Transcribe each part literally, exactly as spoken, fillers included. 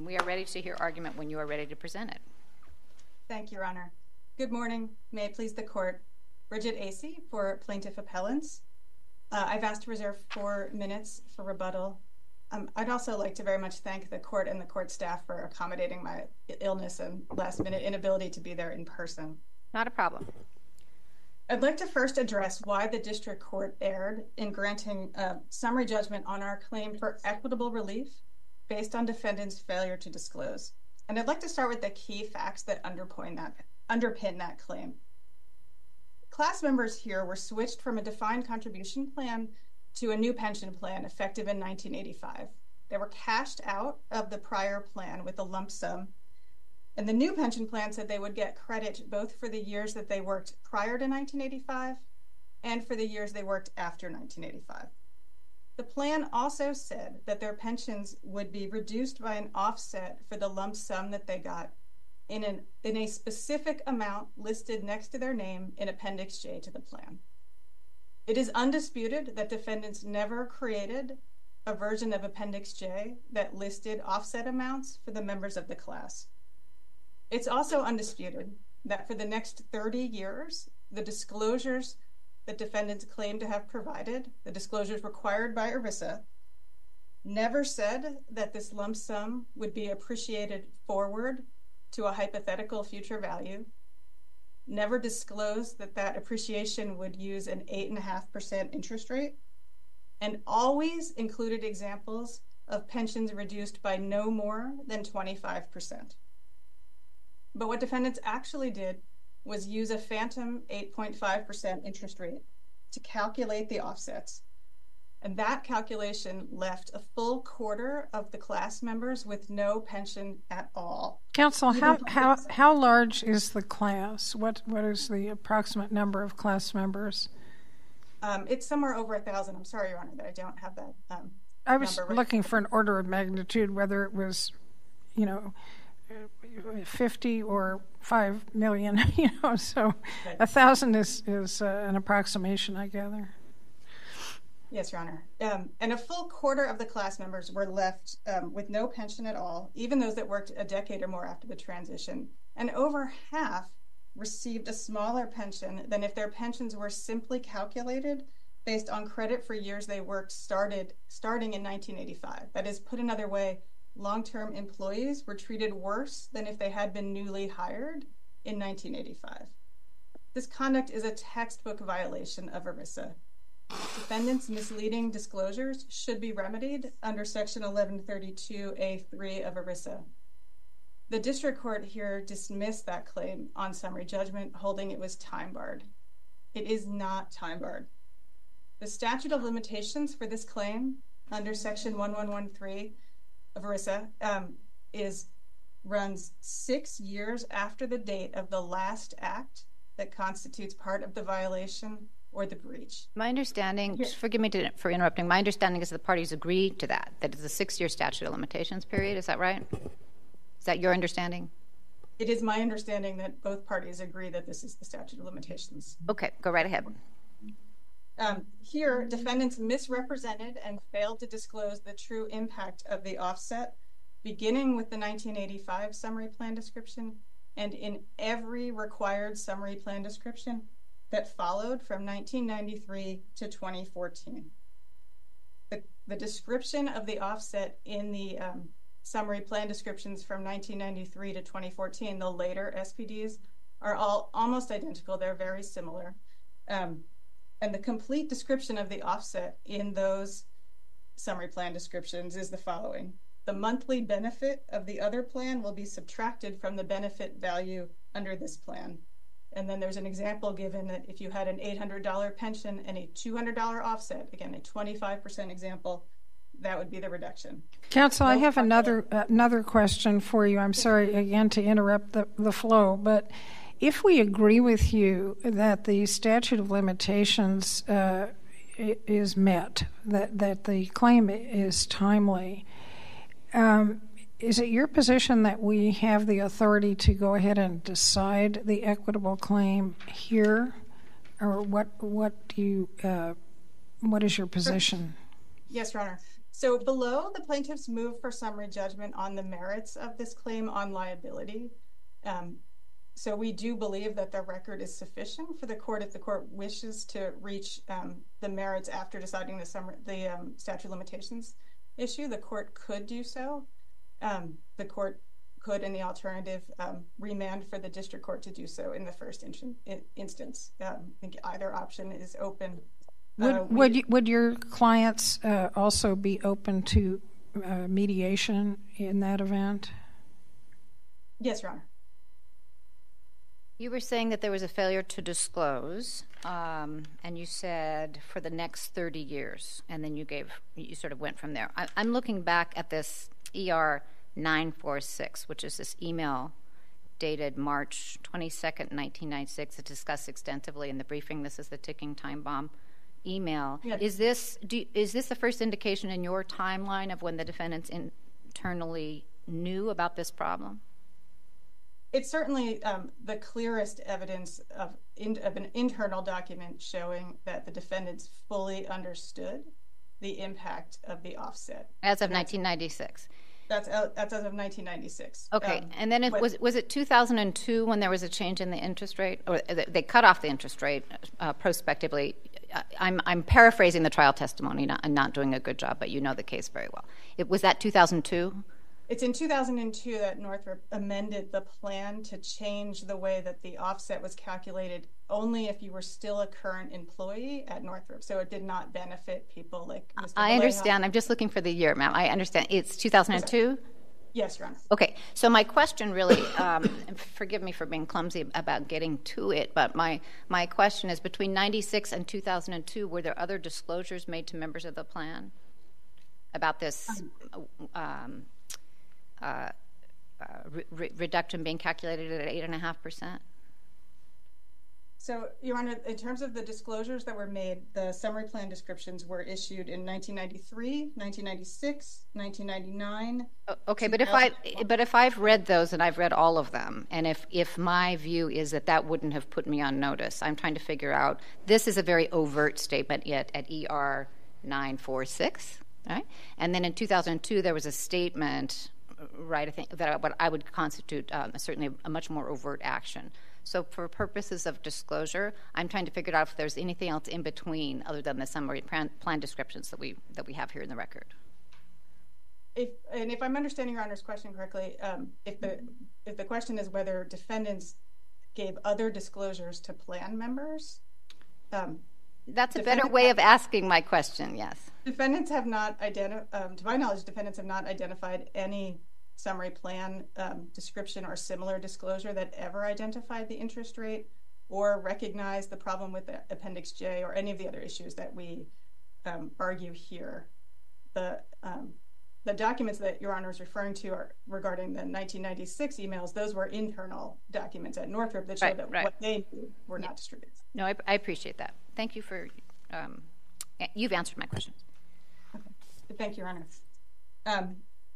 we are ready to hear argument when you are ready to present it. Thank you, Your Honor. Good morning. May it please the Court. Bridget Acey for Plaintiff Appellants. Uh, I've asked to reserve four minutes for rebuttal. Um, I'd also like to very much thank the Court and the Court staff for accommodating my illness and last-minute inability to be there in person. Not a problem. I'd like to first address why the District Court erred in granting uh, summary judgment on our claim for equitable relief based on defendants' failure to disclose. And I'd like to start with the key facts that underpin that, underpin that claim. Class members here were switched from a defined contribution plan to a new pension plan effective in nineteen eighty-five. They were cashed out of the prior plan with a lump sum, and the new pension plan said they would get credit both for the years that they worked prior to nineteen eighty-five and for the years they worked after nineteen eighty-five. The plan also said that their pensions would be reduced by an offset for the lump sum that they got in, an, in a specific amount listed next to their name in Appendix J to the plan. It is undisputed that defendants never created a version of Appendix J that listed offset amounts for the members of the class. It's also undisputed that for the next thirty years, the disclosures that defendants claim to have provided, the disclosures required by ERISA, never said that this lump sum would be appreciated forward to a hypothetical future value, never disclosed that that appreciation would use an eight point five percent interest rate, and always included examples of pensions reduced by no more than twenty-five percent. But what defendants actually did was use a phantom eight point five percent interest rate to calculate the offsets. And that calculation left a full quarter of the class members with no pension at all. Counsel, how, how, how large is the class? What What is the approximate number of class members? Um, it's somewhere over a thousand. I'm sorry, Your Honor, that I don't have that um, I was number. looking for an order of magnitude, whether it was, you know, fifty or five million, you know, so okay. A thousand is, is uh, an approximation, I gather. Yes, Your Honor. Um, and a full quarter of the class members were left um, with no pension at all, even those that worked a decade or more after the transition. And over half received a smaller pension than if their pensions were simply calculated based on credit for years they worked started starting in nineteen eighty-five. That is, put another way, long-term employees were treated worse than if they had been newly hired in nineteen eighty-five. This conduct is a textbook violation of ERISA. Defendants' misleading disclosures should be remedied under Section eleven thirty-two A three of ERISA. The district court here dismissed that claim on summary judgment, holding it was time-barred. It is not time-barred. The statute of limitations for this claim under Section eleven thirteen of ERISA um, is runs six years after the date of the last act that constitutes part of the violation or the breach. My understanding, just forgive me to, for interrupting, my understanding is the parties agreed to that, that it's a six-year statute of limitations period. Is that right? Is that your understanding? It is my understanding that both parties agree that this is the statute of limitations. Okay, go right ahead. Um, here, defendants misrepresented and failed to disclose the true impact of the offset, beginning with the nineteen eighty-five summary plan description and in every required summary plan description that followed from nineteen ninety-three to twenty fourteen. The, the description of the offset in the um, summary plan descriptions from nineteen ninety-three to twenty fourteen, the later S P Ds, are all almost identical. They're very similar. Um, and the complete description of the offset in those summary plan descriptions is the following. The monthly benefit of the other plan will be subtracted from the benefit value under this plan. And then there's an example given that if you had an eight hundred dollars pension and a two hundred dollars offset, again, a twenty-five percent example, that would be the reduction. Counsel, I have another uh, another question for you. I'm sorry, again, to interrupt the, the flow, but if we agree with you that the statute of limitations uh, is met, that, that the claim is timely, um, is it your position that we have the authority to go ahead and decide the equitable claim here, or what? What do you? Uh, what is your position? Yes, Your Honor. So below, the plaintiffs move for summary judgment on the merits of this claim on liability. Um, so we do believe that the record is sufficient for the court if the court wishes to reach um, the merits after deciding the, summary, the um, statute of limitations issue. The court could do so. Um, the court could, in the alternative, um, remand for the district court to do so in the first in- in- instance. Um, I think either option is open. Would uh, we, would, you, would your clients uh, also be open to uh, mediation in that event? Yes, Your Honor. You were saying that there was a failure to disclose, um, and you said for the next thirty years, and then you gave, you sort of went from there. I, I'm looking back at this E R nine forty-six, which is this email dated March twenty-second, nineteen ninety-six. It's discussed extensively in the briefing. This is the ticking time bomb email. Yes. Is this do, is this the first indication in your timeline of when the defendants internally knew about this problem? It's certainly um, the clearest evidence of, in, of an internal document showing that the defendants fully understood the impact of the offset. As of nineteen ninety-six. That's uh, that's as of nineteen ninety-six. Okay, um, and then it, was was it two thousand two when there was a change in the interest rate, or they cut off the interest rate uh, prospectively? I'm I'm paraphrasing the trial testimony, not, I'm not doing a good job, but you know the case very well. It was that two thousand two. It's in two thousand two that Northrop amended the plan to change the way that the offset was calculated only if you were still a current employee at Northrop. So it did not benefit people like Mister I Baleja. understand. I'm just looking for the year, ma'am. I understand. It's two thousand two? Yes, Your Honor. Okay. So my question really, um, forgive me for being clumsy about getting to it, but my, my question is between ninety-six and two thousand two, were there other disclosures made to members of the plan about this um, Uh, uh, re- reduction being calculated at eight and a half percent? So, Your Honor, in terms of the disclosures that were made, the summary plan descriptions were issued in nineteen ninety-three, nineteen ninety-six, nineteen ninety-nine. Oh, okay, but if I but if I've read those and I've read all of them, and if if my view is that that wouldn't have put me on notice, I'm trying to figure out. This is a very overt statement yet at E R nine forty-six, right? And then in two thousand two, there was a statement. Right, I think that what I would constitute um, certainly a much more overt action. So for purposes of disclosure, I'm trying to figure out if there's anything else in between other than the summary plan, plan descriptions that we that we have here in the record. If and if I'm understanding Your Honor's question correctly, um, if the if the question is whether defendants gave other disclosures to plan members, um, that's a better way of asking my question. Yes, defendants have not identified. Um, to my knowledge, defendants have not identified any summary plan um, description or similar disclosure that ever identified the interest rate or recognized the problem with the Appendix J or any of the other issues that we um, argue here. The um, the documents that Your Honor is referring to are regarding the nineteen ninety-six emails. Those were internal documents at Northrop that showed right, that right. what they knew were yeah. not distributed. No, I, I appreciate that. Thank you for um, you've answered my questions. Okay. Thank you, Your Honor. Um,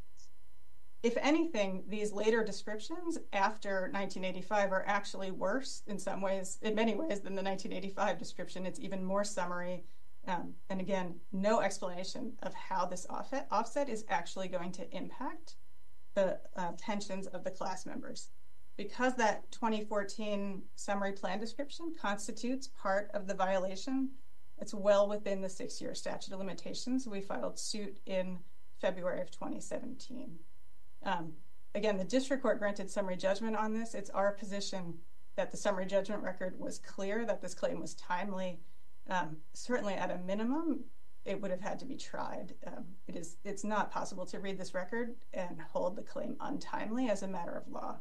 If anything, these later descriptions after nineteen eighty-five are actually worse in some ways, in many ways, than the nineteen eighty-five description. It's even more summary. Um, and again, no explanation of how this offset, offset is actually going to impact the uh, pensions of the class members. Because that twenty fourteen summary plan description constitutes part of the violation, it's well within the six-year statute of limitations. We filed suit in February of twenty seventeen. Um, again, the district court granted summary judgment on this. It's our position that the summary judgment record was clear, that this claim was timely. Um, certainly at a minimum, it would have had to be tried. Um, it is, it's not possible to read this record and hold the claim untimely as a matter of law.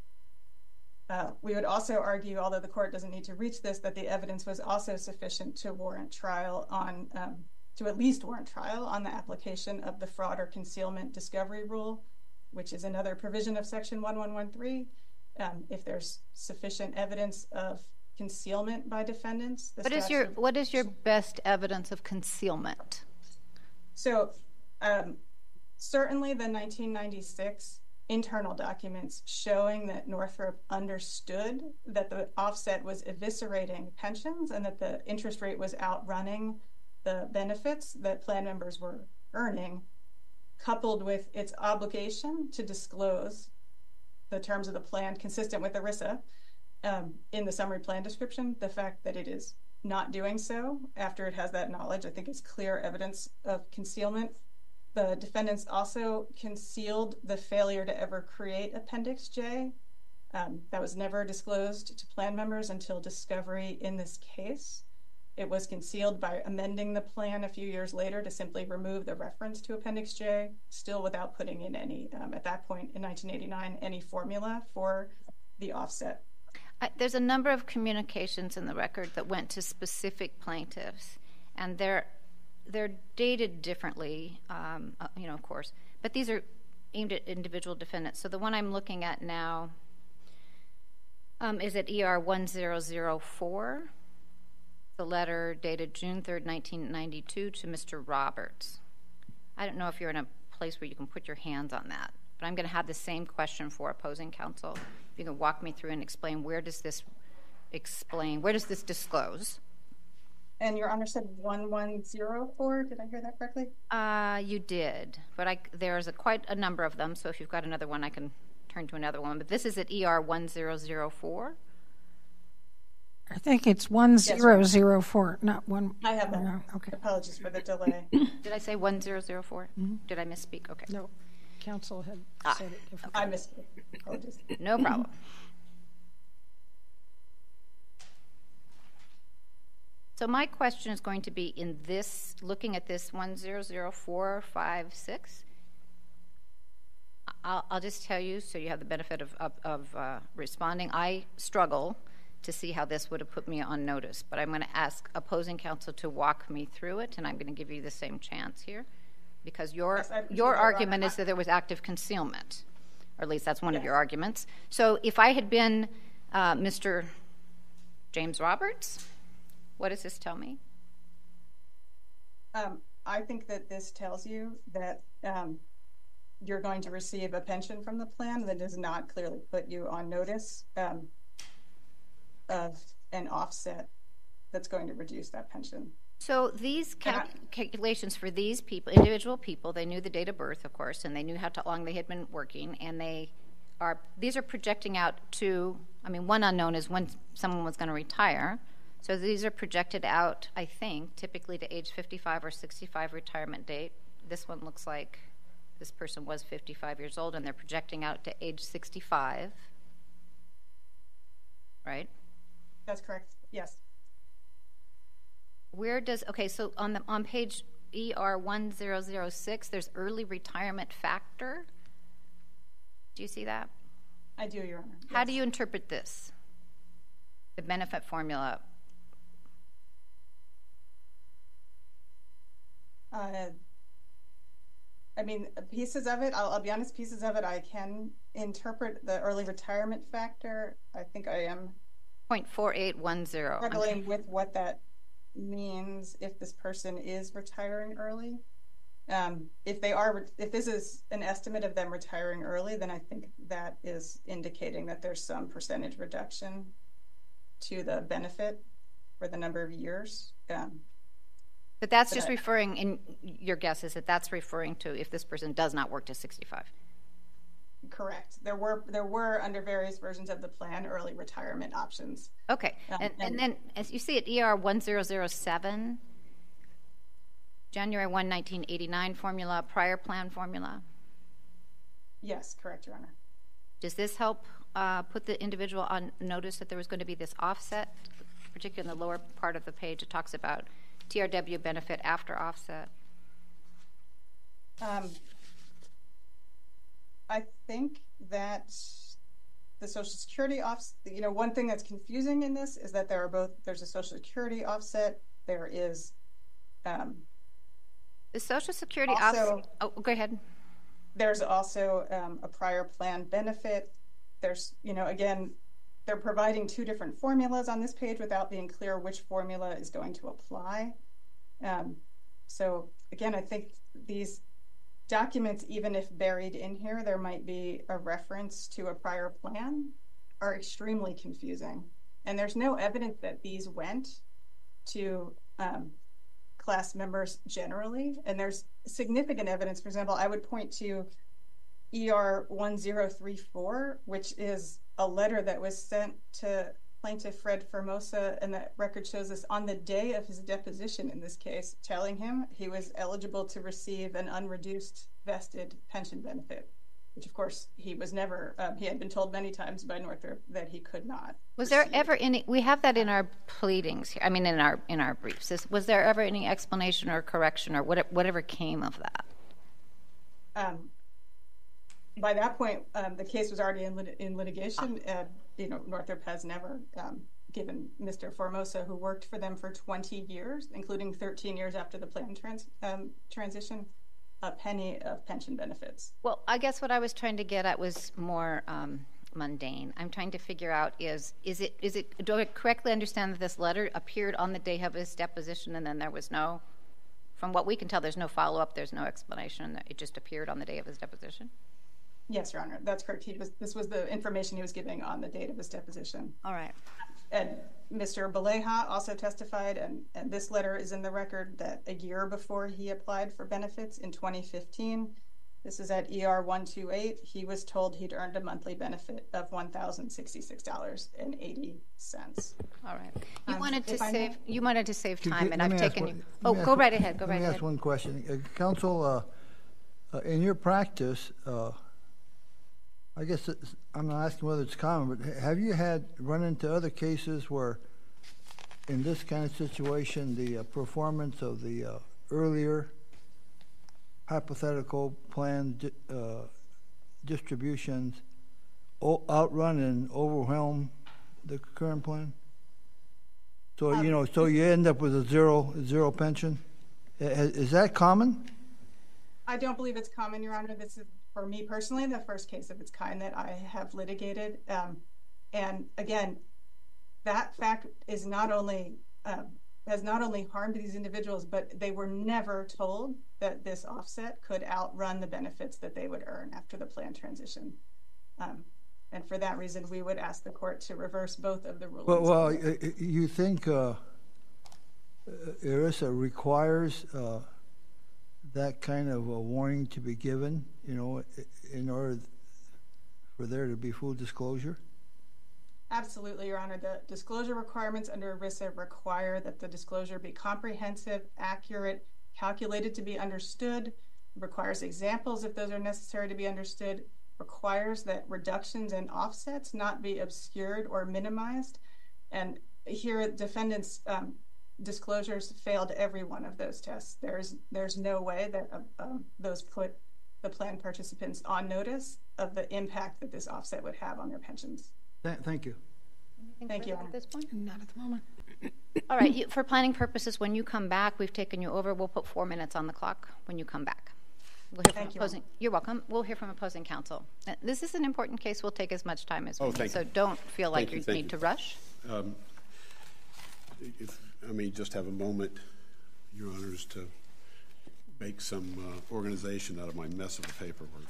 Uh, we would also argue, although the court doesn't need to reach this, that the evidence was also sufficient to warrant trial on, um, to at least warrant trial on the application of the fraud or concealment discovery rule, which is another provision of Section eleven thirteen. Um, if there's sufficient evidence of concealment by defendants. What is your what is your best evidence of concealment? So um, certainly the nineteen ninety-six internal documents showing that Northrop understood that the offset was eviscerating pensions and that the interest rate was outrunning the benefits that plan members were earning, coupled with its obligation to disclose the terms of the plan consistent with ERISA um, in the summary plan description, the fact that it is not doing so after it has that knowledge, I think is clear evidence of concealment. The defendants also concealed the failure to ever create Appendix J. Um, that was never disclosed to plan members until discovery in this case. It was concealed by amending the plan a few years later to simply remove the reference to Appendix J, still without putting in any, um, at that point in nineteen eighty-nine, any formula for the offset. I, there's a number of communications in the record that went to specific plaintiffs, and they're they're dated differently, um, uh, you know, of course, but these are aimed at individual defendants. So the one I'm looking at now um, is at E R one zero zero four. The letter dated June third, nineteen ninety-two to Mister Roberts. I don't know if you're in a place where you can put your hands on that, but I'm going to have the same question for opposing counsel. If you can walk me through and explain, where does this explain, where does this disclose? And Your Honor said one one zero four, did I hear that correctly? Uh, you did, but I, there's a, quite a number of them, so if you've got another one, I can turn to another one. But this is at E R one zero zero four. I think it's one zero zero four, not one. I have that. No, okay. Apologies for the delay. Did I say one zero zero four? Mm-hmm. Did I misspeak? Okay. No, counsel had ah. said it differently. I misspoke. Apologies. No problem. So my question is going to be in this, looking at this one zero zero four five six. I'll, I'll just tell you, so you have the benefit of, of, of uh, responding. I struggle to see how this would have put me on notice, but I'm going to ask opposing counsel to walk me through it, and I'm going to give you the same chance here, because your yes, your argument is that there was active concealment, or at least that's one yes. of your arguments. So if I had been uh, Mister James Roberts, what does this tell me? Um, I think that this tells you that um, you're going to receive a pension from the plan that does not clearly put you on notice um, of an offset that's going to reduce that pension. So these cal- calculations for these people, individual people, they knew the date of birth, of course, and they knew how long they had been working, and they are, these are projecting out to, I mean, one unknown is when someone was going to retire. So these are projected out, I think, typically to age fifty-five or sixty-five retirement date. This one looks like this person was fifty-five years old, and they're projecting out to age sixty-five, right? That's correct, yes. Where does, okay, so on the on page E R one zero zero six, there's early retirement factor. Do you see that? I do, Your Honor. How yes. do you interpret this? The benefit formula. Uh, I mean, pieces of it, I'll, I'll be honest, pieces of it I can interpret. The early retirement factor, I think I am zero point four eight one zero. struggling with what that means if this person is retiring early. Um, if they are, if this is an estimate of them retiring early, then I think that is indicating that there's some percentage reduction to the benefit for the number of years. Um, But that's but just I, referring, in your guess is that that's referring to if this person does not work to sixty-five. Correct. There were there were under various versions of the plan early retirement options. Okay, um, and, and, and then as you see at E R one zero zero seven, January first, nineteen eighty-nine formula, prior plan formula. Yes, correct, Your Honor. Does this help uh, put the individual on notice that there was going to be this offset, particularly in the lower part of the page? It talks about T R W benefit after offset. Um, I think that the Social Security offset, you know, one thing that's confusing in this is that there are both, there's a Social Security offset, there is um, the Social Security also, offset. Oh, go ahead. There's also um, a prior plan benefit. There's, you know, again, they're providing two different formulas on this page without being clear which formula is going to apply. Um, so again, I think these documents, even if buried in here, there might be a reference to a prior plan, are extremely confusing. And there's no evidence that these went to um, class members generally. And there's significant evidence. For example, I would point to E R one zero three four, which is a letter that was sent to plaintiff Fred Formosa, and that record shows this on the day of his deposition in this case, telling him he was eligible to receive an unreduced vested pension benefit, which of course he was never, um, he had been told many times by Northrop that he could not. Was there ever any, we have that in our pleadings here, I mean in our in our briefs, Is, was there ever any explanation or correction or whatever, whatever came of that? Um, by that point, um, the case was already in, lit- in litigation, and you know, Northrop has never um, given Mister Formosa, who worked for them for twenty years, including thirteen years after the plan trans- um, transition, a penny of pension benefits. Well, I guess what I was trying to get at was more um, mundane. I'm trying to figure out is, is it, is it, do I correctly understand that this letter appeared on the day of his deposition and then there was no, from what we can tell, there's no follow-up, there's no explanation, it just appeared on the day of his deposition? Yes, Your Honor, that's correct. He was, this was the information he was giving on the date of his deposition. All right. And Mister Baleja also testified, and, and this letter is in the record, that a year before he applied for benefits in twenty fifteen, this is at E R one two eight, he was told he'd earned a monthly benefit of one thousand sixty-six dollars and eighty cents. All right. You Um, wanted to if I save. may- You wanted to save Could- time, could- and let I've me ask taken one- you. let Oh, me go ask right one- ahead. Go Let right me ahead. ask one question. Uh, Counsel, uh, uh, in your practice, uh, I guess it's, I'm not asking whether it's common, but ha- have you had run into other cases where, in this kind of situation, the uh, performance of the uh, earlier hypothetical plan di- uh, distributions o- outrun and overwhelm the current plan? So Um, you know, so you end up with a zero zero pension. I- Is that common? I don't believe it's common, Your Honor. This is, for me personally, the first case of its kind that I have litigated. Um, and again, that fact is not only um, has not only harmed these individuals, but they were never told that this offset could outrun the benefits that they would earn after the plan transition. Um, and for that reason, we would ask the court to reverse both of the rulings. Well, well y- y- you think uh, ERISA requires uh, that kind of a warning to be given, you know, i- in order for there to be full disclosure? Absolutely, Your Honor. The disclosure requirements under ERISA require that the disclosure be comprehensive, accurate, calculated to be understood, requires examples if those are necessary to be understood, requires that reductions and offsets not be obscured or minimized. And here, defendants' um, disclosures failed every one of those tests. There's there's no way that uh, um, those put the plan participants on notice of the impact that this offset would have on their pensions. Th- thank you. Anything Thank you, further Honor. at this point? Not at the moment. All right. You, for planning purposes, when you come back, we've taken you over. We'll put four minutes on the clock when you come back. We'll hear from Thank you. opposing, you're welcome. We'll hear from opposing counsel. Uh, This is an important case. We'll take as much time as we Oh, need. thank So you. don't feel like Thank you, you thank need you. to rush. Um, if I may just have a moment, Your Honors, to make some uh, organization out of my mess of the paperwork.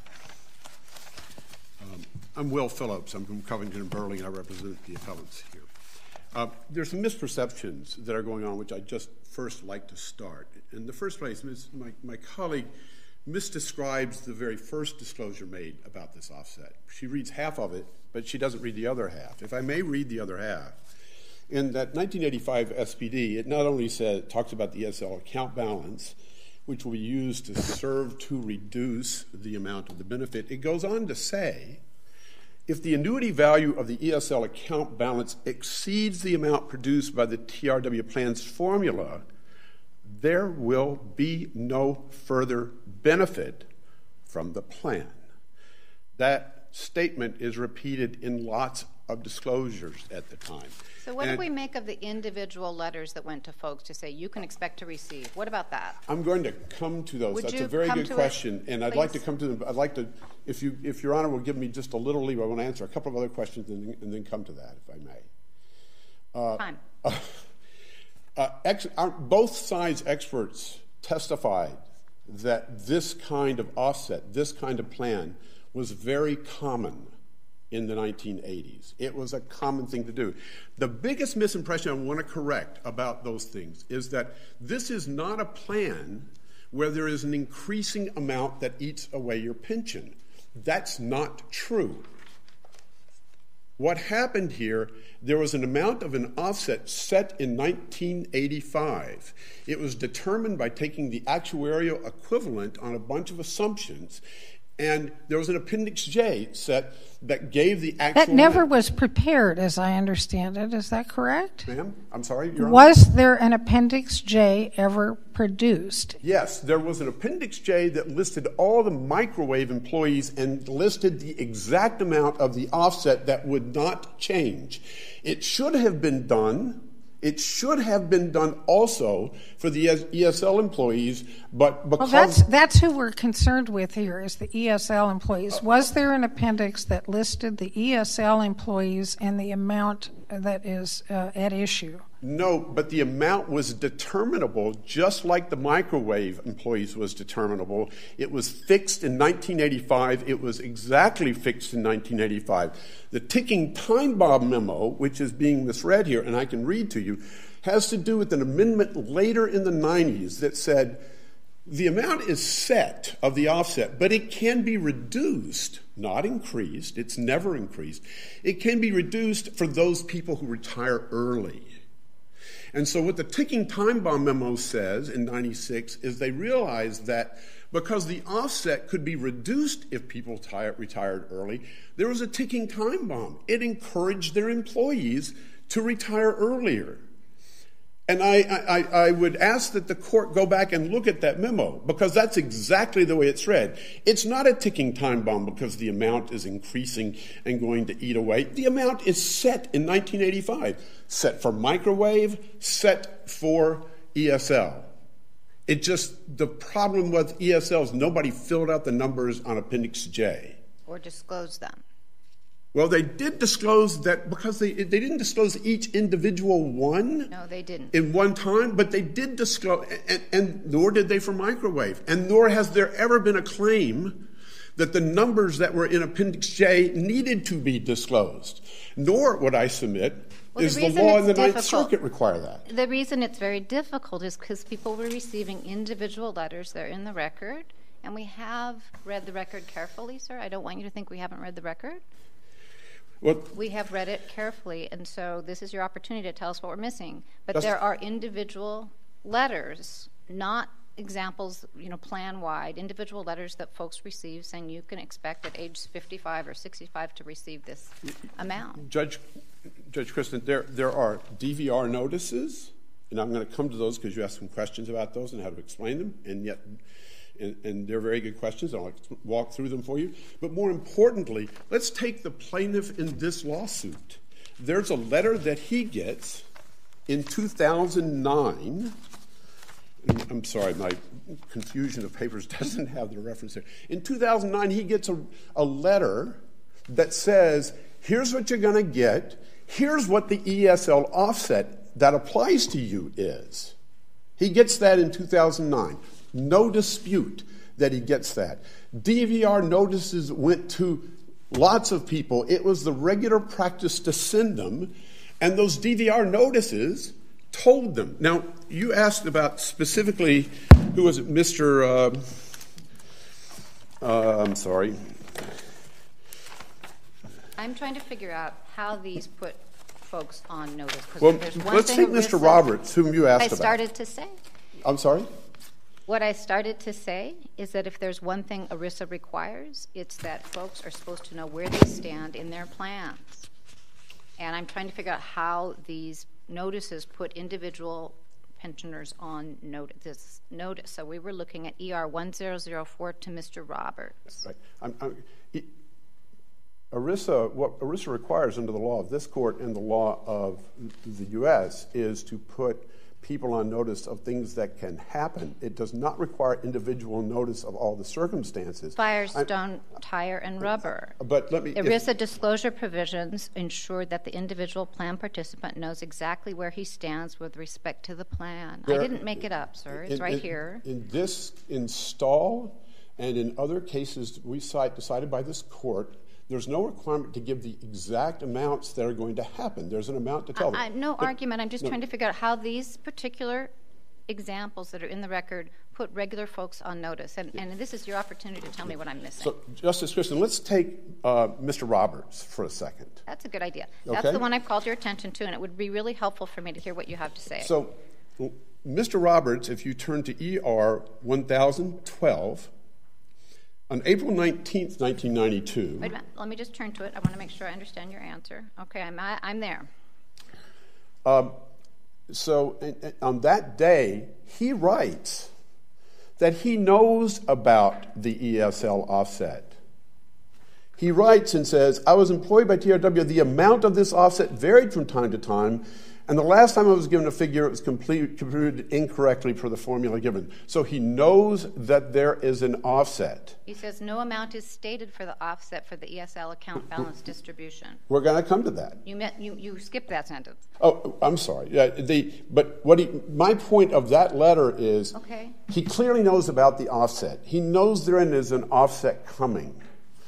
Um, I'm Will Phillips. I'm from Covington and Burling, and I represent the appellants here. Uh, there's some misperceptions that are going on, which I'd just first like to start. In the first place, my, my colleague misdescribes the very first disclosure made about this offset. She reads half of it, but she doesn't read the other half. If I may read the other half, in that nineteen eighty-five S P D, it not only said, talks about the E S L account balance, which will be used to serve to reduce the amount of the benefit, it goes on to say, if the annuity value of the E S L account balance exceeds the amount produced by the T R W plan's formula, there will be no further benefit from the plan. That statement is repeated in lots of disclosures at the time. So what And do we make of the individual letters that went to folks to say, you can expect to receive? What about that? I'm going to come to those. Would That's you a very come good to it, question, and I'd like to please? come to them. I'd like to, if you, if Your Honor will give me just a little leave, I want to answer a couple of other questions and, and then come to that, if I may. Uh, Time. Uh, uh, ex, our, both sides' experts testified that this kind of offset, this kind of plan, was very common in the nineteen eighties. It was a common thing to do. The biggest misimpression I want to correct about those things is that this is not a plan where there is an increasing amount that eats away your pension. That's not true. What happened here, there was an amount of an offset set in nineteen eighty-five. It was determined by taking the actuarial equivalent on a bunch of assumptions, and there was an Appendix J set that gave the actual... That never was prepared, as I understand it. Is that correct? Ma'am, I'm sorry, Your Honor? Was there an Appendix J ever produced? Yes, there was an Appendix J that listed all the microwave employees and listed the exact amount of the offset that would not change. It should have been done... It should have been done also for the E S L employees, but because... Well, that's, that's who we're concerned with here, is the E S L employees. Was there an appendix that listed the E S L employees and the amount that is uh, at issue? No, but the amount was determinable, just like the microwave employees was determinable. It was fixed in nineteen eighty-five. It was exactly fixed in nineteen eighty-five. The ticking time bomb memo, which is being misread here, and I can read to you, has to do with an amendment later in the nineties that said the amount is set of the offset, but it can be reduced, not increased. It's never increased. It can be reduced for those people who retire early. And so what the ticking time bomb memo says in ninety-six is they realized that because the offset could be reduced if people tire, retired early, there was a ticking time bomb. It encouraged their employees to retire earlier. And I, I, I would ask that the court go back and look at that memo, because that's exactly the way it's read. It's not a ticking time bomb because the amount is increasing and going to eat away. The amount is set in nineteen eighty-five, set for microwave, set for E S L. It just, the problem with E S L is nobody filled out the numbers on Appendix J. Or disclosed them. Well, they did disclose that because they they didn't disclose each individual one. No, they didn't. In one time, but they did disclose, and, and nor did they for microwave. And nor has there ever been a claim that the numbers that were in Appendix J needed to be disclosed. Nor would I submit well, is the, the law in the difficult, Ninth Circuit require that. The reason it's very difficult is because people were receiving individual letters. They're in the record. And we have read the record carefully, sir. I don't want you to think we haven't read the record. Well, we have read it carefully, and so this is your opportunity to tell us what we're missing. But That's there are individual letters, not examples, you know, plan-wide, individual letters that folks receive saying you can expect at age fifty-five or sixty-five to receive this amount. Judge, Judge Kristen, there, there are D V R notices, and I'm going to come to those because you asked some questions about those and how to explain them, and yet... And, and they're very good questions. I'll walk through them for you. But more importantly, let's take the plaintiff in this lawsuit. There's a letter that he gets in two thousand nine. I'm sorry, my confusion of papers doesn't have the reference there. In two thousand nine, he gets a, a letter that says, here's what you're going to get. Here's what the E S L offset that applies to you is. He gets that in two thousand nine. No dispute that he gets that. D V R notices went to lots of people. It was the regular practice to send them, and those D V R notices told them. Now, you asked about specifically, who was it, Mister Uh, uh, I'm sorry. I'm trying to figure out how these put folks on notice. Well, there's one let's thing take Mister ERISA, Roberts, whom you asked I about. started to say. I'm sorry? What I started to say is that if there's one thing ERISA requires, it's that folks are supposed to know where they stand in their plans. And I'm trying to figure out how these notices put individual pensioners on notice, this notice. So we were looking at E R one zero zero four to Mister Roberts. Right. I'm, I'm, it, ERISA, what ERISA requires under the law of this court and the law of the U S is to put people on notice of things that can happen. It does not require individual notice of all the circumstances. Firestone, tire, and rubber. But let me... ERISA if, disclosure provisions ensure that the individual plan participant knows exactly where he stands with respect to the plan. there, I didn't make it up, sir. It's in, right in, here. In this install and in other cases we cite decided by this court, There's no requirement to give the exact amounts that are going to happen. There's an amount to tell them. I, I, no but, argument. I'm just no. trying to figure out how these particular examples that are in the record put regular folks on notice. And, and this is your opportunity to tell me what I'm missing. So, Justice Christian, let's take uh, Mister Roberts for a second. That's a good idea. Okay. That's the one I've called your attention to, and it would be really helpful for me to hear what you have to say. So, Mister Roberts, if you turn to E R one thousand twelve, on April nineteenth, nineteen ninety-two... Wait a minute. Let me just turn to it. I want to make sure I understand your answer. Okay, I'm, I'm there. Um, so, on that day, he writes that he knows about the E S L offset. He writes and says, I was employed by T R W. The amount of this offset varied from time to time, and the last time I was given a figure, it was complete, computed incorrectly per the formula given. So he knows that there is an offset. He says no amount is stated for the offset for the E S L account balance distribution. We're going to come to that. You meant, you, you skipped that sentence. Oh, I'm sorry. Yeah, the, but what he, my point of that letter is okay. He clearly knows about the offset. He knows there is an offset coming.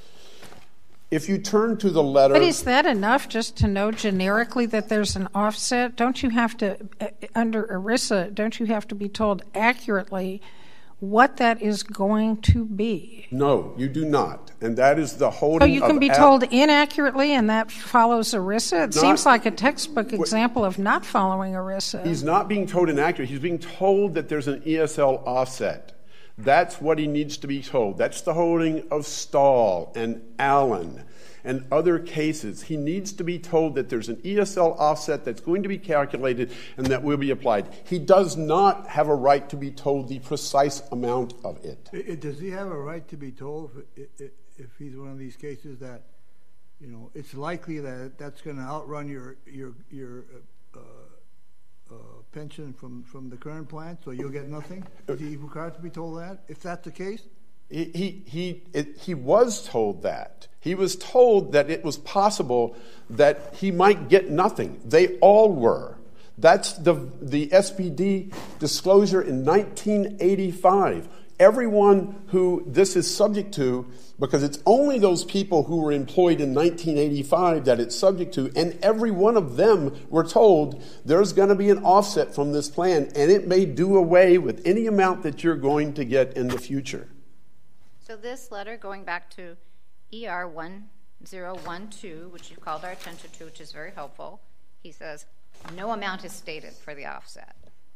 If you turn to the letter... But is that enough just to know generically that there's an offset? Don't you have to, under ERISA, don't you have to be told accurately what that is going to be? No, you do not. And that is the holding So you can of be ab- told inaccurately and that follows ERISA? It Not, seems like a textbook example of not following ERISA. He's not being told inaccurate. He's being told that there's an E S L offset. That's what he needs to be told. That's the holding of Stahl and Allen and other cases. He needs to be told that there's an E S L offset that's going to be calculated and that will be applied. He does not have a right to be told the precise amount of it. it does he have a right to be told if, if, if he's one of these cases that, you know, it's likely that that's going to outrun your your your uh, uh, pension from, from the current plan, so you'll get nothing? Is he required to be told that, if that's the case? He, he, he, it, he was told that. He was told that it was possible that he might get nothing. They all were. That's the, the S P D disclosure in nineteen eighty-five. Everyone who this is subject to, because it's only those people who were employed in nineteen eighty-five that it's subject to, and every one of them were told there's going to be an offset from this plan, and it may do away with any amount that you're going to get in the future. So this letter, going back to E R one zero one two, which you've called our attention to, which is very helpful, he says, no amount is stated for the offset.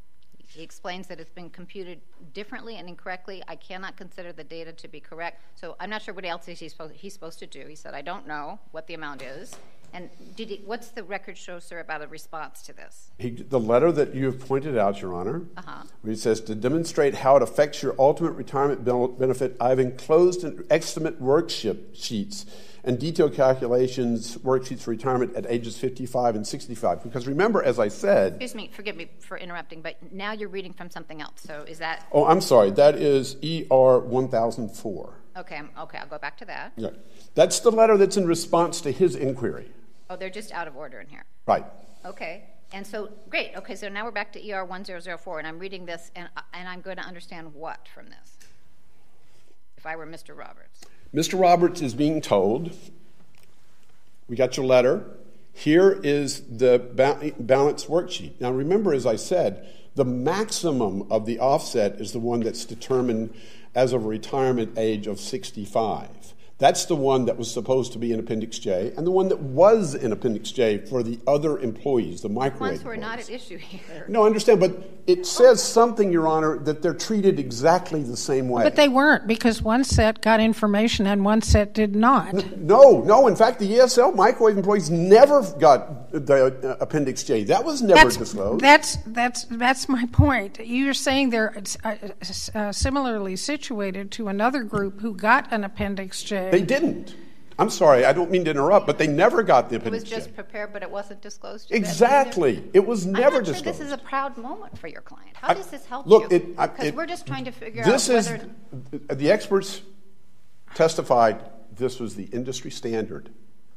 He explains that it's been computed differently and incorrectly. I cannot consider the data to be correct. So I'm not sure what else he's supposed, he's supposed to do. He said, I don't know what the amount is. And did he, what's the record show, sir, about a response to this? He, the letter that you have pointed out, Your Honor, uh-huh. where he says, to demonstrate how it affects your ultimate retirement benefit, I've enclosed an estimate worksheets and detailed calculations worksheets for retirement at ages fifty-five and sixty-five. Because remember, as I said... Excuse me, forgive me for interrupting, but now you're reading from something else. So is that... Oh, I'm sorry. That is E R one thousand four. Okay, okay, I'll go back to that. Yeah. That's the letter that's in response to his inquiry. Oh, they're just out of order in here. Right. Okay. And so, great. Okay, so now we're back to E R one zero zero four, and I'm reading this, and, and I'm going to understand what from this, if I were Mister Roberts. Mister Roberts is being told, we got your letter. Here is the ba- balance worksheet. Now, remember, as I said, the maximum of the offset is the one that's determined as of a retirement age of sixty-five. That's the one that was supposed to be in Appendix J, and the one that was in Appendix J for the other employees, the microwave ones who are employees. not at issue here. No, I understand, but it says something, Your Honor, that they're treated exactly the same way. But they weren't, because one set got information and one set did not. No, no. In fact, the E S L microwave employees never got the uh, Appendix J. That was never that's, disclosed. That's that's that's my point. You're saying they're uh, uh, similarly situated to another group who got an Appendix J. They didn't. I'm sorry, I don't mean to interrupt, but they never got the It Appendix was J. just prepared, but it wasn't disclosed. to them Exactly. either. It was never I'm not disclosed. sure this is a proud moment for your client. How I- does this help look, you? it- I- Because it- we're just trying to figure This out is, whether... the experts testified this was the industry standard.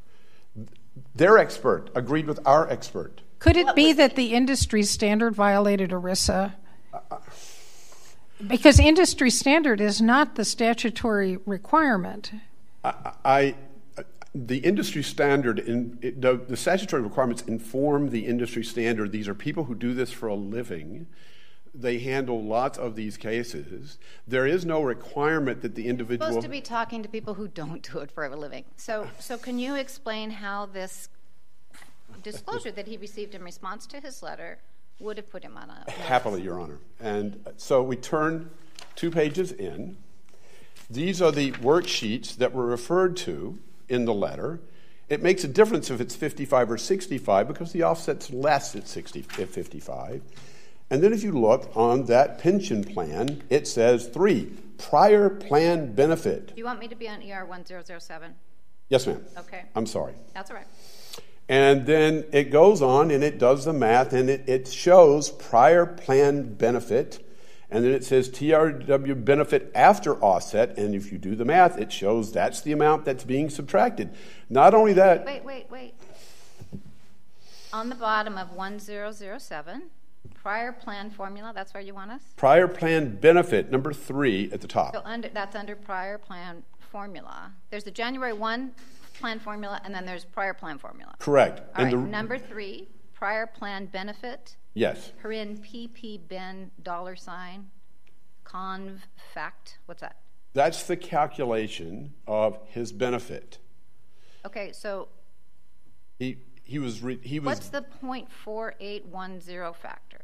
Their expert agreed with our expert. Could it What be was that the industry standard violated ERISA? Because industry standard is not the statutory requirement. I, I the industry standard, in, it, the, the statutory requirements inform the industry standard. These are people who do this for a living. They handle lots of these cases. There is no requirement that the individual... You're supposed to be talking to people who don't do it for a living. So, so can you explain how this disclosure that he received in response to his letter would have put him on a... Happily, Your Honor. And so we turn two pages in. These are the worksheets that were referred to in the letter. It makes a difference if it's fifty-five or sixty-five because the offset's less at sixty, at fifty-five. And then if you look on that pension plan, it says three, prior plan benefit. Do you want me to be on E R one zero zero seven? Yes, ma'am. Okay. I'm sorry. That's all right. And then it goes on and it does the math and it, it shows prior plan benefit. And then it says T R W benefit after offset. And if you do the math, it shows that's the amount that's being subtracted. Not only that. Wait, wait, wait. On the bottom of one zero zero seven, prior plan formula, that's where you want us? Prior plan benefit, number three at the top. So under, that's under prior plan formula. There's the January first plan formula, and then there's prior plan formula. Correct. All and right, the, number three, prior plan benefit. Yes. Paren P P Ben dollar sign, conv fact. What's that? That's the calculation of his benefit. Okay, so he he was re, he was. What's the point four eight one zero factor?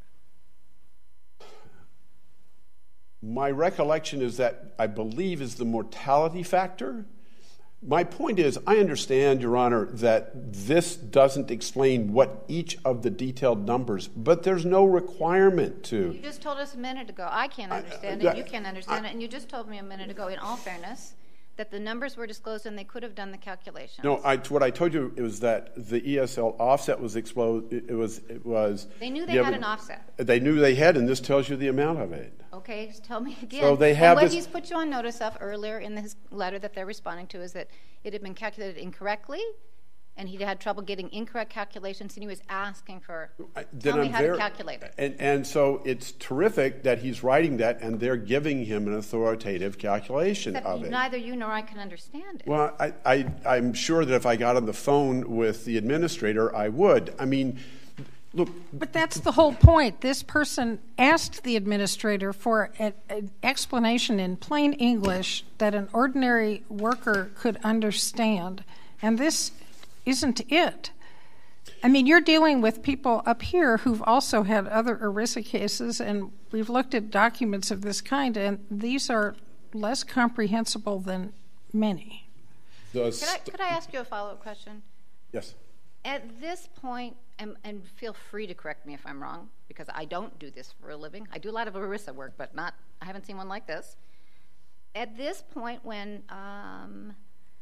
My recollection is that I believe is the mortality factor. My point is, I understand, Your Honor, that this doesn't explain what each of the detailed numbers, but there's no requirement to. You just told us a minute ago, I can't understand I, I, it, you can't understand I, it, and you just told me a minute ago, in all fairness, that the numbers were disclosed and they could have done the calculations. No, I, what I told you was that the E S L offset was explode. It was. It was. They knew they yeah, had an offset. They knew they had, and this tells you the amount of it. Okay, tell me again. So they have and what this, he's put you on notice of earlier in his letter that they're responding to is that it had been calculated incorrectly, and he had trouble getting incorrect calculations, and he was asking for, I, tell me I'm how very, to calculate it. And, and so it's terrific that he's writing that, and they're giving him an authoritative calculation Except of it. Neither you nor I can understand it. Well, I, I, I'm sure that if I got on the phone with the administrator, I would. I mean, look. But that's the whole point. This person asked the administrator for a, an explanation in plain English that an ordinary worker could understand, and this isn't it. I mean, you're dealing with people up here who've also had other ERISA cases, and we've looked at documents of this kind, and these are less comprehensible than many. Could I, could I ask you a follow-up question? Yes. At this point, and, and feel free to correct me if I'm wrong, because I don't do this for a living. I do a lot of ERISA work, but not. I haven't seen one like this. At this point, when um,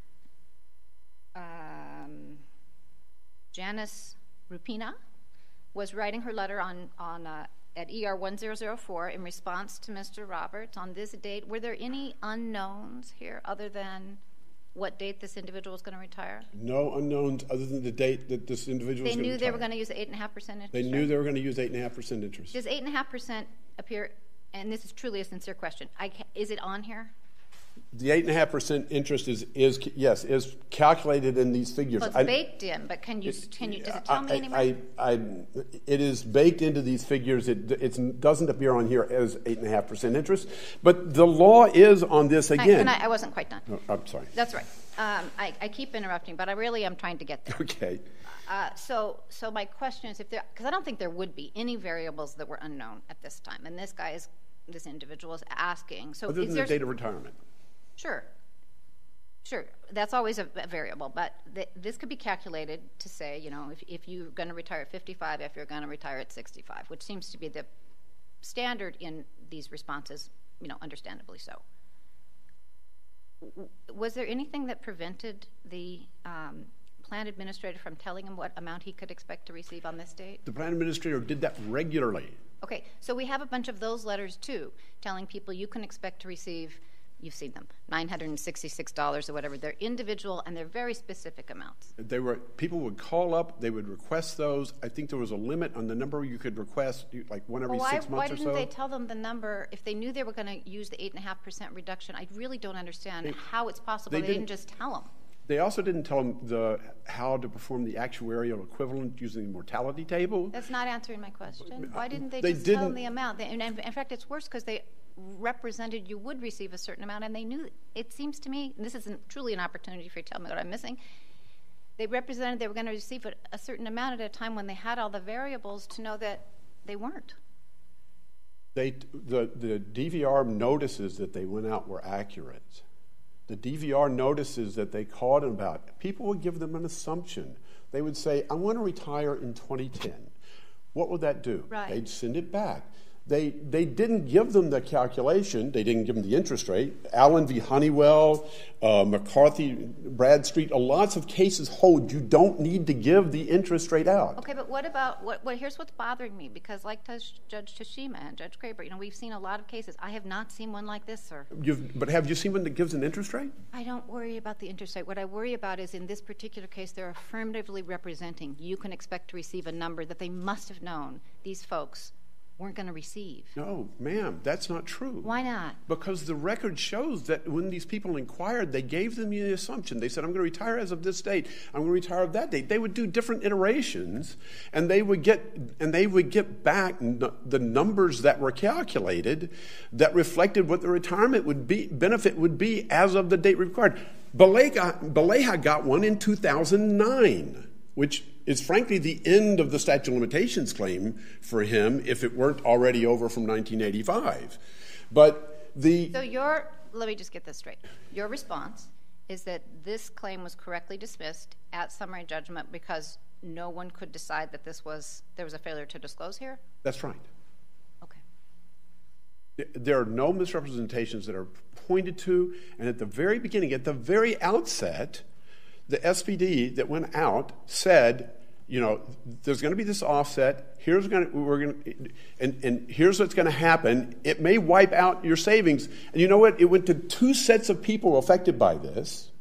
um, Janice Rupina was writing her letter on on uh, at E R one zero zero four in response to Mister Roberts on this date, were there any unknowns here other than what date this individual was going to retire? No unknowns other than the date that this individual was going to retire. They knew they were going to use eight point five percent interest They knew rate? they were going to use eight point five percent interest. Does eight point five percent appear, and this is truly a sincere question, I ca- is it on here? The eight point five percent interest is, is, yes, is calculated in these figures. Well, it's I, baked in, but can you, can you, does it tell I, me anymore? I, I, it is baked into these figures. It it doesn't appear on here as eight point five percent interest, but the law is on this again. I, I, I wasn't quite done. Oh, I'm sorry. That's right. Um, I, I keep interrupting, but I really am trying to get there. Okay. Uh, so, so my question is, if there, because I don't think there would be any variables that were unknown at this time, and this guy is, this individual is asking. So, other is than there, the date of retirement. Sure. Sure, that's always a, a variable, but th- this could be calculated to say, you know, if, if you're going to retire at fifty-five, if you're going to retire at sixty-five, which seems to be the standard in these responses, you know, understandably so. W- was there anything that prevented the um, plan administrator from telling him what amount he could expect to receive on this date? The plan administrator did that regularly. Okay, so we have a bunch of those letters, too, telling people you can expect to receive, you've seen them, nine hundred sixty-six dollars or whatever. They're individual, and they're very specific amounts. They were people would call up. They would request those. I think there was a limit on the number you could request, like one every well, why, six months why or so. Why didn't they tell them the number if they knew they were going to use the eight point five percent reduction? I really don't understand they, how it's possible they, they didn't, didn't just tell them. They also didn't tell them the, how to perform the actuarial equivalent using the mortality table. That's not answering my question. Why didn't they, they just didn't, tell them the amount? They, and in fact, it's worse because they represented you would receive a certain amount, and they knew, it seems to me, and this isn't truly an opportunity for you to tell me what I'm missing, they represented they were going to receive a, a certain amount at a time when they had all the variables to know that they weren't. They, the, the D V R notices that they went out were accurate. The D V R notices that they called about, people would give them an assumption. They would say, I want to retire in twenty ten. What would that do? Right. They'd send it back. They they didn't give them the calculation. They didn't give them the interest rate. Allen v. Honeywell, uh, McCarthy, Bradstreet, lots of cases hold you don't need to give the interest rate out. Okay, but what about, what? Well, here's what's bothering me, because like Judge Tashima and Judge Graber, you know, we've seen a lot of cases. I have not seen one like this, sir. You've, but have you seen one that gives an interest rate? I don't worry about the interest rate. What I worry about is in this particular case, they're affirmatively representing you can expect to receive a number that they must have known these folks weren't going to receive. No, ma'am, that's not true. Why not? Because the record shows that when these people inquired, they gave them the assumption. They said, I'm going to retire as of this date. I'm going to retire of that date. They would do different iterations, and they would get and they would get back n- the numbers that were calculated that reflected what the retirement would be benefit would be as of the date required. Baleja, Baleja got one in two thousand nine, which is frankly the end of the statute of limitations claim for him if it weren't already over from nineteen eighty-five. But the... So your, let me just get this straight. Your response is that this claim was correctly dismissed at summary judgment because no one could decide that this was, there was a failure to disclose here? That's right. Okay. There are no misrepresentations that are pointed to, and at the very beginning, at the very outset, the S P D that went out said, you know, there's going to be this offset. Here's going to, we're going to, and, and here's what's going to happen. It may wipe out your savings. And you know what? It went to two sets of people affected by this.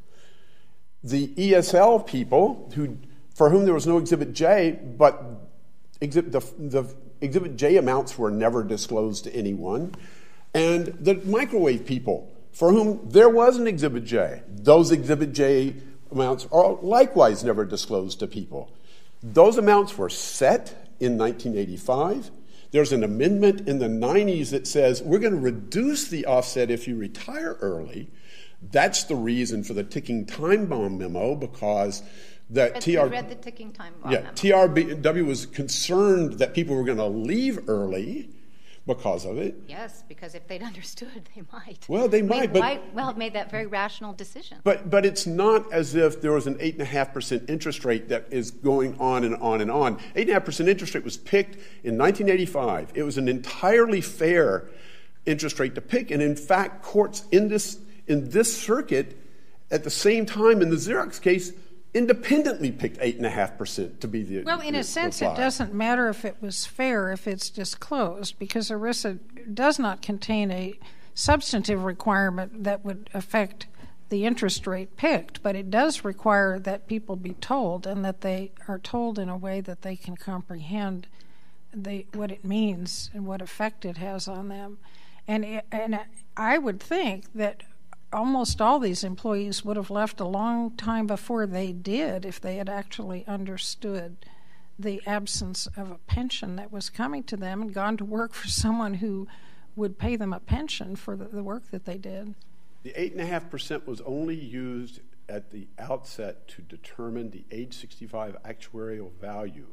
The E S L people, who for whom there was no Exhibit J, but exhibit, the, the Exhibit J amounts were never disclosed to anyone, and the microwave people, for whom there was an Exhibit J. Those Exhibit J amounts are likewise never disclosed to people. Those amounts were set in nineteen eighty-five. There's an amendment in the nineties that says we're going to reduce the offset if you retire early. That's the reason for the ticking time bomb memo, because the T R... read the ticking time bomb yeah, memo. T R W was concerned that people were going to leave early because of it. Yes, because if they'd understood, they might. Well, they might, they but might well have made that very rational decision. But but it's not as if there was an eight and a half percent interest rate that is going on and on and on. Eight and a half percent interest rate was picked in nineteen eighty-five. It was an entirely fair interest rate to pick, and in fact, courts in this in this circuit, at the same time in the Xerox case, independently picked eight and a half percent to be the well. In the, a sense, reply. It doesn't matter if it was fair if it's disclosed, because ERISA does not contain a substantive requirement that would affect the interest rate picked, but it does require that people be told, and that they are told in a way that they can comprehend the what it means and what effect it has on them. And it, and I would think that almost all these employees would have left a long time before they did if they had actually understood the absence of a pension that was coming to them and gone to work for someone who would pay them a pension for the, the work that they did. The eight and a half percent was only used at the outset to determine the age sixty-five actuarial value.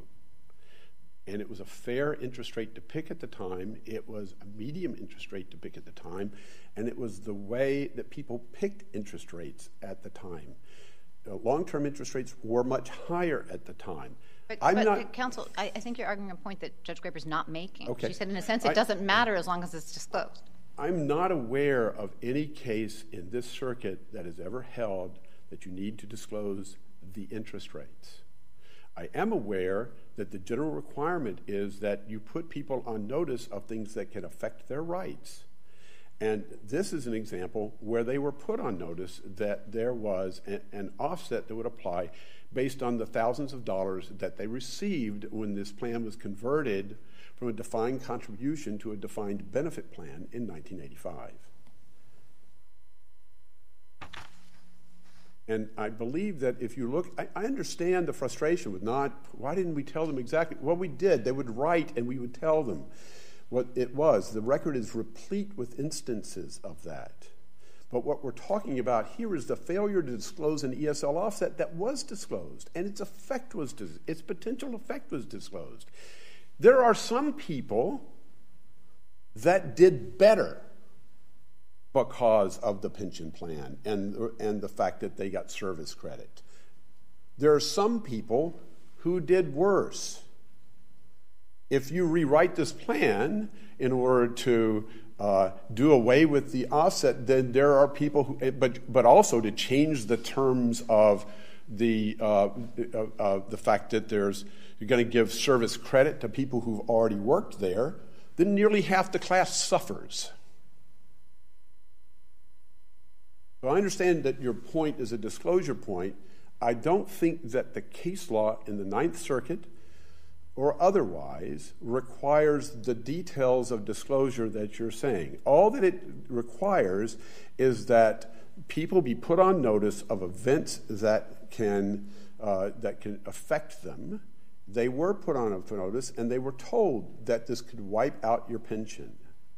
And it was a fair interest rate to pick at the time. It was a medium interest rate to pick at the time. And it was the way that people picked interest rates at the time. Uh, long-term interest rates were much higher at the time. But, I'm but not, counsel, I, I think you're arguing a point that Judge Graber's not making. Okay. She said, in a sense, it I, doesn't matter as long as it's disclosed. I'm not aware of any case in this circuit that has ever held that you need to disclose the interest rates. I am aware that the general requirement is that you put people on notice of things that can affect their rights. And this is an example where they were put on notice that there was a, an offset that would apply based on the thousands of dollars that they received when this plan was converted from a defined contribution to a defined benefit plan in nineteen eighty-five. And I believe that if you look, I, I understand the frustration with not, why didn't we tell them exactly? Well, we did. They would write and we would tell them what it was. The record is replete with instances of that. But what we're talking about here is the failure to disclose an E S L offset that was disclosed, and its effect was, its potential effect was disclosed. There are some people that did better because of the pension plan and, and the fact that they got service credit. There are some people who did worse. If you rewrite this plan in order to uh, do away with the offset, then there are people who, but but also to change the terms of the uh, uh, uh, the fact that there's you're going to give service credit to people who've already worked there, then nearly half the class suffers. So I understand that your point is a disclosure point. I don't think that the case law in the Ninth Circuit or otherwise requires the details of disclosure that you're saying. All that it requires is that people be put on notice of events that can uh, that can affect them. They were put on a notice, and they were told that this could wipe out your pension.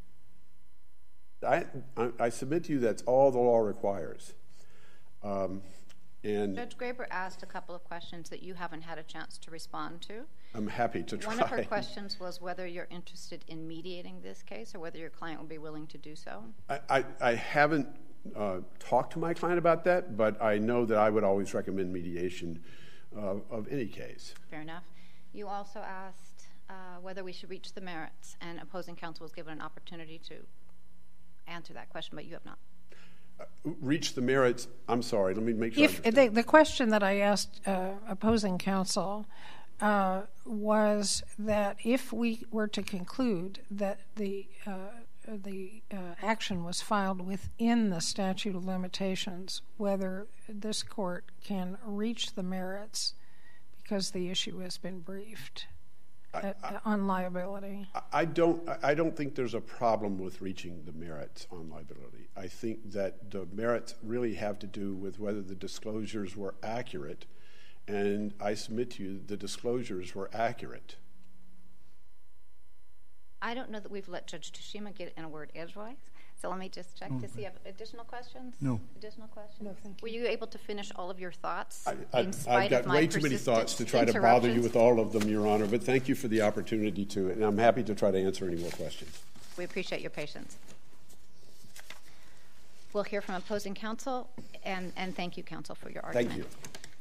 I, I, I submit to you that's all the law requires. Um, and Judge Graber asked a couple of questions that you haven't had a chance to respond to. I'm happy to try. One of her questions was whether you're interested in mediating this case or whether your client will be willing to do so. I, I, I haven't uh, talked to my client about that, but I know that I would always recommend mediation uh, of any case. Fair enough. You also asked uh, whether we should reach the merits, and opposing counsel was given an opportunity to answer that question, but you have not. Uh, reach the merits. I'm sorry. Let me make sure. If the, the question that I asked uh, opposing counsel uh, was that if we were to conclude that the uh, the uh, action was filed within the statute of limitations, whether this court can reach the merits because the issue has been briefed. I, I, on liability? I don't I don't think there's a problem with reaching the merits on liability. I think that the merits really have to do with whether the disclosures were accurate, and I submit to you the disclosures were accurate. I don't know that we've let Judge Tashima get in a word edgewise, so let me just check to see if additional questions? No. Additional questions? No, thank you. Were you able to finish all of your thoughts? I, I, in spite I've got of my way too many thoughts to try to bother you interruptions? with all of them, Your Honor, but thank you for the opportunity to, and I'm happy to try to answer any more questions. We appreciate your patience. We'll hear from opposing counsel, and, and thank you, counsel, for your argument. Thank you.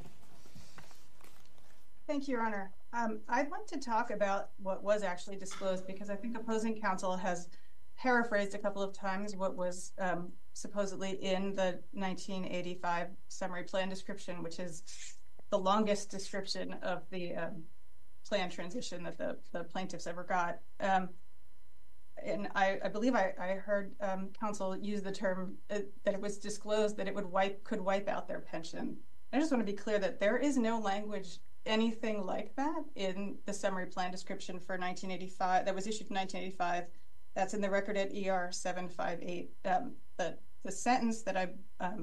Thank you, Your Honor. Um, I'd like to talk about what was actually disclosed because I think opposing counsel has paraphrased a couple of times what was um, supposedly in the nineteen eighty-five summary plan description, which is the longest description of the um, plan transition that the, the plaintiffs ever got. Um, and I, I believe I, I heard um, counsel use the term uh, that it was disclosed that it would wipe could wipe out their pension. I just want to be clear that there is no language anything like that in the summary plan description for nineteen eighty-five that was issued in nineteen eighty-five. That's in the record at E R seven fifty-eight. Um, the the sentence that I um,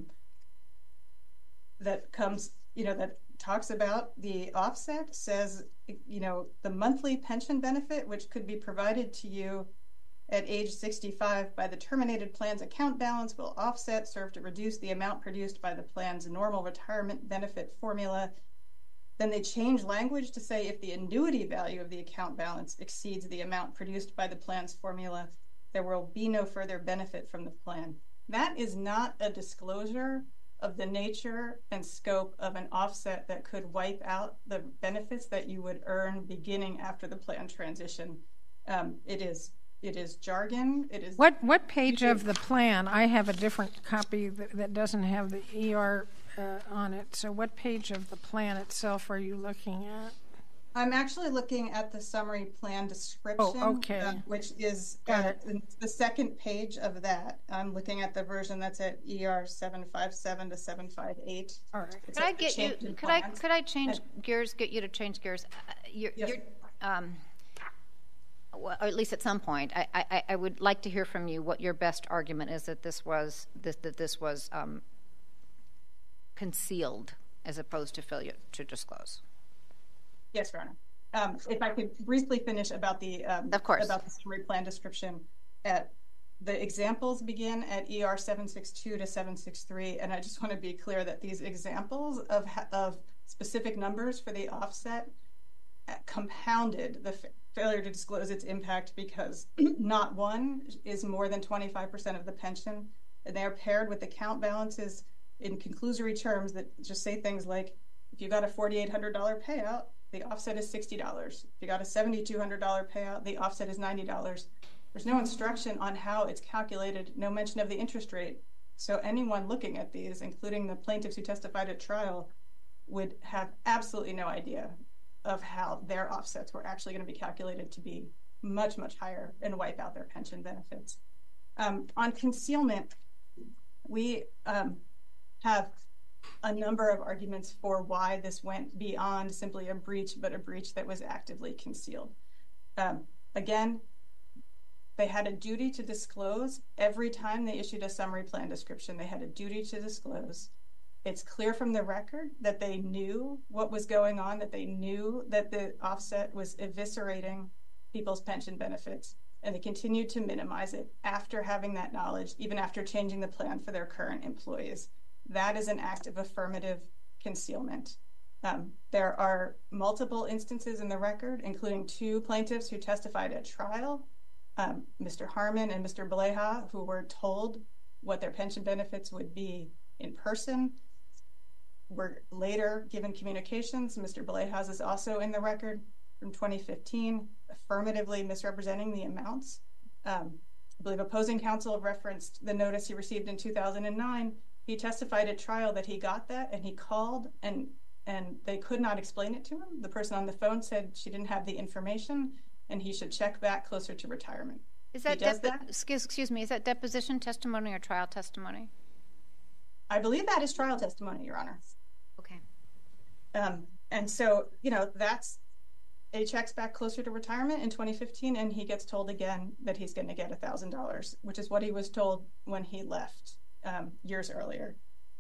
that comes, you know, that talks about the offset says, you know, the monthly pension benefit which could be provided to you at age sixty-five by the terminated plan's account balance will offset serve to reduce the amount produced by the plan's normal retirement benefit formula. Then they change language to say if the annuity value of the account balance exceeds the amount produced by the plan's formula, there will be no further benefit from the plan. That is not a disclosure of the nature and scope of an offset that could wipe out the benefits that you would earn beginning after the plan transition. Um, it is it is jargon. It is what what page of the plan? I have a different copy that, that doesn't have the E R Uh, on it. So what page of the plan itself are you looking at? I'm actually looking at the summary plan description, oh, okay. uh, which is uh, the second page of that. I'm looking at the version that's at E R seven fifty-seven to seven fifty-eight. All right. Could I get you? Could I? Could I change and, gears? Get you to change gears? Uh, you're, yes. you're, um, well, or at least at some point, I, I, I would like to hear from you what your best argument is that this was this, that this was. Um, concealed as opposed to failure to disclose. Yes, Your Honor. Um, if I could briefly finish about the um, of course. about the summary plan description. At the examples begin at E R seven sixty-two to seven sixty-three, and I just want to be clear that these examples of of specific numbers for the offset compounded the fa- failure to disclose its impact, because not one is more than twenty-five percent of the pension, and they are paired with account balances in conclusory terms that just say things like, if you got a four thousand eight hundred dollars payout, the offset is sixty dollars. If you got a seven thousand two hundred dollars payout, the offset is ninety dollars. There's no instruction on how it's calculated, no mention of the interest rate. So anyone looking at these, including the plaintiffs who testified at trial, would have absolutely no idea of how their offsets were actually going to be calculated to be much, much higher and wipe out their pension benefits. Um, on concealment, we um, have a number of arguments for why this went beyond simply a breach, but a breach that was actively concealed. Um, again, they had a duty to disclose every time they issued a summary plan description. They had a duty to disclose. It's clear from the record that they knew what was going on, that they knew that the offset was eviscerating people's pension benefits, and they continued to minimize it after having that knowledge, even after changing the plan for their current employees. That is an act of affirmative concealment. Um, there are multiple instances in the record, including two plaintiffs who testified at trial, um, Mister Harmon and Mister Baleja, who were told what their pension benefits would be in person, were later given communications. Mister Baleja's is also in the record from twenty fifteen, affirmatively misrepresenting the amounts. Um, I believe opposing counsel referenced the notice he received in two thousand nine. He testified at trial that he got that, and he called, and and they could not explain it to him. The person on the phone said she didn't have the information, and he should check back closer to retirement. Is that, does depo- that. Excuse, excuse me, is that deposition testimony or trial testimony? I believe that is trial testimony, Your Honor. Okay. Um, and so, you know, that's a checks back closer to retirement in twenty fifteen, and he gets told again that he's going to get one thousand dollars, which is what he was told when he left um, years earlier.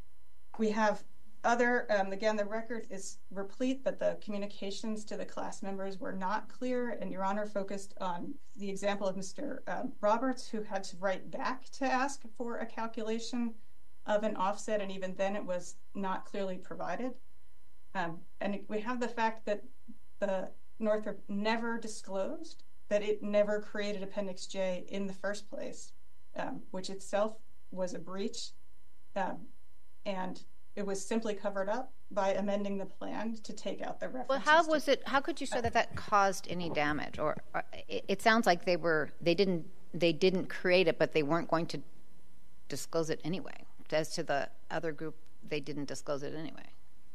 We have other, um, again, the record is replete, but the communications to the class members were not clear, and Your Honor focused on the example of Mister Um, Roberts, who had to write back to ask for a calculation of an offset, and even then it was not clearly provided. Um, and we have the fact that the Northrop never disclosed that it never created Appendix J in the first place, um, which itself was a breach, um, and it was simply covered up by amending the plan to take out the references. Well, how was it? How could you say that that caused any damage? Or, or it, it sounds like they were they didn't they didn't create it, but they weren't going to disclose it anyway. As to the other group, they didn't disclose it anyway.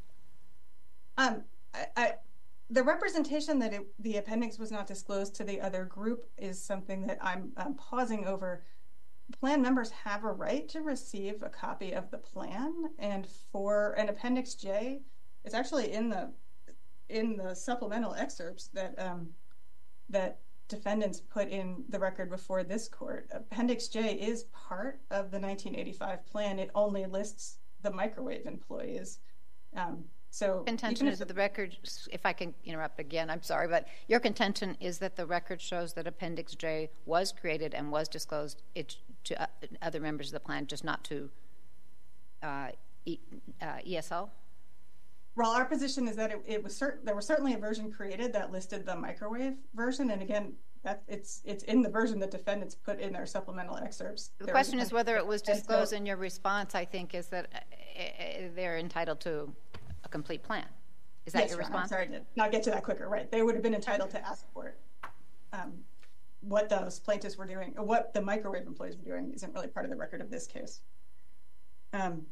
Um, I, I, the representation that it, the appendix was not disclosed to the other group is something that I'm, I'm pausing over. Plan members have a right to receive a copy of the plan, and for an Appendix J, it's actually in the in the supplemental excerpts that um, that defendants put in the record before this court. Appendix J is part of the nineteen eighty-five plan. It only lists the microwave employees. Um, so contention is that the record, if I can interrupt again, I'm sorry, but your contention is that the record shows that Appendix J was created and was disclosed it, to uh, other members of the plan, just not to uh, e, uh, E S L? Well, our position is that it, it was cert- there was certainly a version created that listed the microwave version, and again, that it's it's in the version that defendants put in their supplemental excerpts. The there question was is whether it was disclosed, so, and your response, I think, is that uh, they're entitled to a complete plan. Is that yes, your Ron, response? I'm sorry to not get to that quicker. Right, they would have been entitled to ask for it. Um, what those plaintiffs were doing, or what the microwave employees were doing, isn't really part of the record of this case. Um,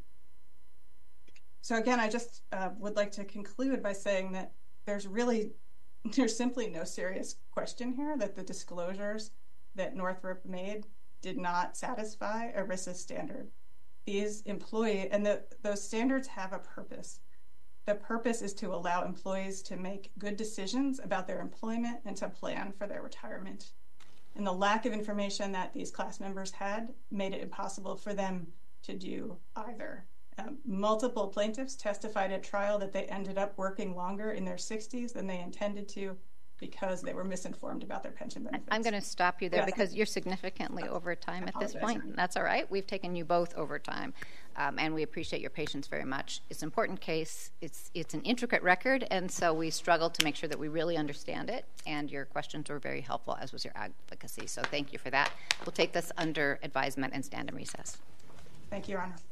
so again, I just uh, would like to conclude by saying that there's really, there's simply no serious question here that the disclosures that Northrop made did not satisfy ERISA standard. These employee, and the, those standards have a purpose. The purpose is to allow employees to make good decisions about their employment and to plan for their retirement. And the lack of information that these class members had made it impossible for them to do either. Um, multiple plaintiffs testified at trial that they ended up working longer in their sixties than they intended to because they were misinformed about their pension benefits. I'm going to stop you there yeah. because you're significantly over time at this point. That's all right. We've taken you both over time, um, and we appreciate your patience very much. It's an important case. It's it's an intricate record, and so we struggled to make sure that we really understand it, and your questions were very helpful, as was your advocacy. So thank you for that. We'll take this under advisement and stand in recess. Thank you, Your Honor.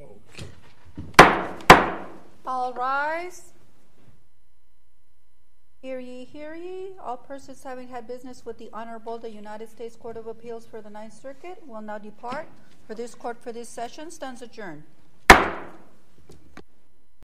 All rise. Hear ye, hear ye. All persons having had business with the Honorable the United States Court of Appeals for the Ninth Circuit will now depart. For this court for this session stands adjourned.